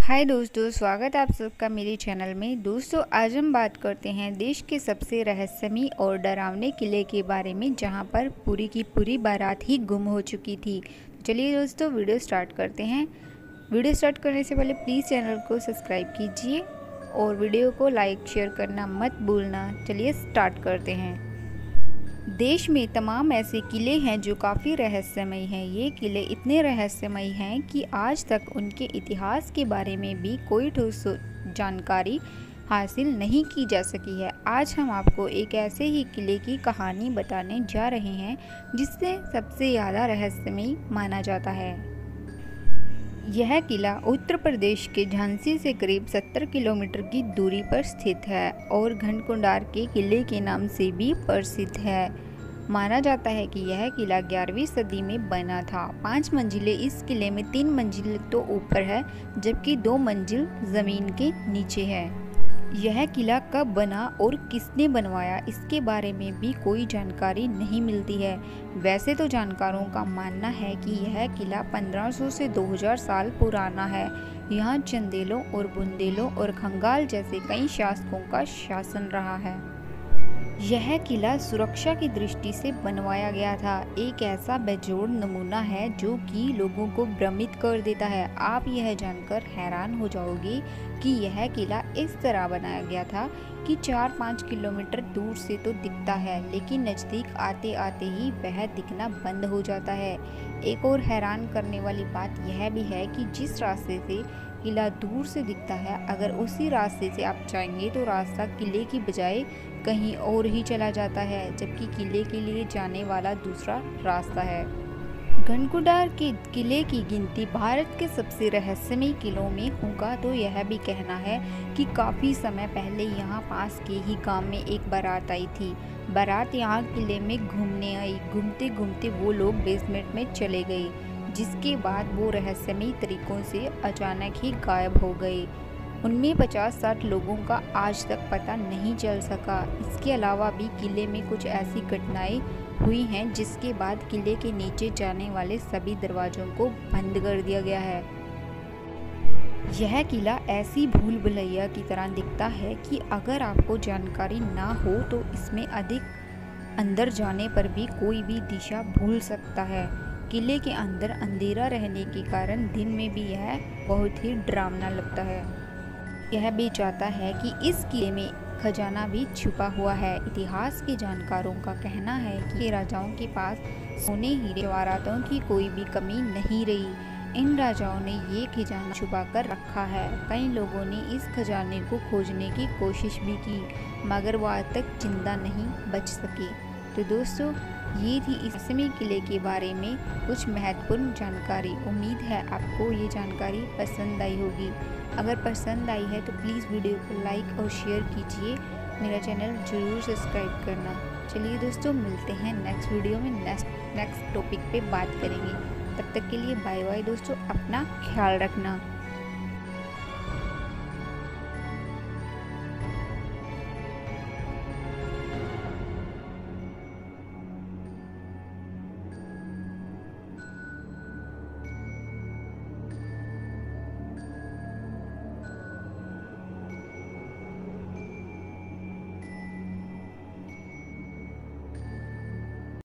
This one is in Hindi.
हाय दोस्तों, स्वागत है आप सबका मेरे चैनल में। दोस्तों, आज हम बात करते हैं देश के सबसे रहस्यमयी और डरावने किले के बारे में, जहां पर पूरी की पूरी बारात ही गुम हो चुकी थी। तो चलिए दोस्तों, वीडियो स्टार्ट करते हैं। वीडियो स्टार्ट करने से पहले प्लीज़ चैनल को सब्सक्राइब कीजिए और वीडियो को लाइक शेयर करना मत भूलना। चलिए स्टार्ट करते हैं। देश में तमाम ऐसे किले हैं जो काफ़ी रहस्यमयी हैं। ये किले इतने रहस्यमयी हैं कि आज तक उनके इतिहास के बारे में भी कोई ठोस जानकारी हासिल नहीं की जा सकी है। आज हम आपको एक ऐसे ही किले की कहानी बताने जा रहे हैं जिसे सबसे ज़्यादा रहस्यमयी माना जाता है। यह किला उत्तर प्रदेश के झांसी से करीब 70 किलोमीटर की दूरी पर स्थित है और घनकुंडार के किले के नाम से भी प्रसिद्ध है। माना जाता है कि यह किला 11वीं सदी में बना था। 5 मंजिलें इस किले में 3 मंजिल तो ऊपर है, जबकि 2 मंजिल जमीन के नीचे है। यह किला कब बना और किसने बनवाया, इसके बारे में भी कोई जानकारी नहीं मिलती है। वैसे तो जानकारों का मानना है कि यह किला 1500 से 2000 साल पुराना है। यहाँ चंदेलों और बुंदेलों और खंगाल जैसे कई शासकों का शासन रहा है। यह किला सुरक्षा की दृष्टि से बनवाया गया था। एक ऐसा बेजोड़ नमूना है जो कि लोगों को भ्रमित कर देता है। आप यह जानकर हैरान हो जाओगे कि यह किला इस तरह बनाया गया था कि 4-5 किलोमीटर दूर से तो दिखता है, लेकिन नज़दीक आते आते ही वह दिखना बंद हो जाता है। एक और हैरान करने वाली बात यह भी है कि जिस रास्ते से किला दूर से दिखता है, अगर उसी रास्ते से आप जाएंगे तो रास्ता किले की बजाय कहीं और ही चला जाता है, जबकि किले के लिए जाने वाला दूसरा रास्ता है। घनकुंडार के किले की गिनती भारत के सबसे रहस्यमयी किलों में होगा तो यह भी कहना है कि काफ़ी समय पहले यहाँ पास के ही गांव में एक बारात आई थी। बारात यहाँ किले में घूमने आई। घूमते घूमते वो लोग बेसमेंट में चले गए, जिसके बाद वो रहस्यमयी तरीकों से अचानक ही गायब हो गए। उनमें 50-60 लोगों का आज तक पता नहीं चल सका। इसके अलावा भी किले में कुछ ऐसी घटनाएं हुई हैं जिसके बाद किले के नीचे जाने वाले सभी दरवाजों को बंद कर दिया गया है। यह किला ऐसी भूल भुलैया की तरह दिखता है कि अगर आपको जानकारी ना हो तो इसमें अधिक अंदर जाने पर भी कोई भी दिशा भूल सकता है। किले के अंदर अंधेरा रहने के कारण दिन में भी यह बहुत ही डरावना लगता है। यह भी चाहता है कि इस किले में खजाना भी छुपा हुआ है। इतिहास के जानकारों का कहना है कि राजाओं के पास सोने हीरे जवाहरातों की कोई भी कमी नहीं रही। इन राजाओं ने ये खजाना छुपा कर रखा है। कई लोगों ने इस खजाने को खोजने की कोशिश भी की, मगर वो आज तक जिंदा नहीं बच सके। तो दोस्तों, ये थी इस रहस्यमयी किले के बारे में कुछ महत्वपूर्ण जानकारी। उम्मीद है आपको ये जानकारी पसंद आई होगी। अगर पसंद आई है तो प्लीज़ वीडियो को लाइक और शेयर कीजिए। मेरा चैनल ज़रूर सब्सक्राइब करना। चलिए दोस्तों, मिलते हैं नेक्स्ट वीडियो में नेक्स्ट टॉपिक पे बात करेंगे। तब तक के लिए बाय बाय दोस्तों, अपना ख्याल रखना।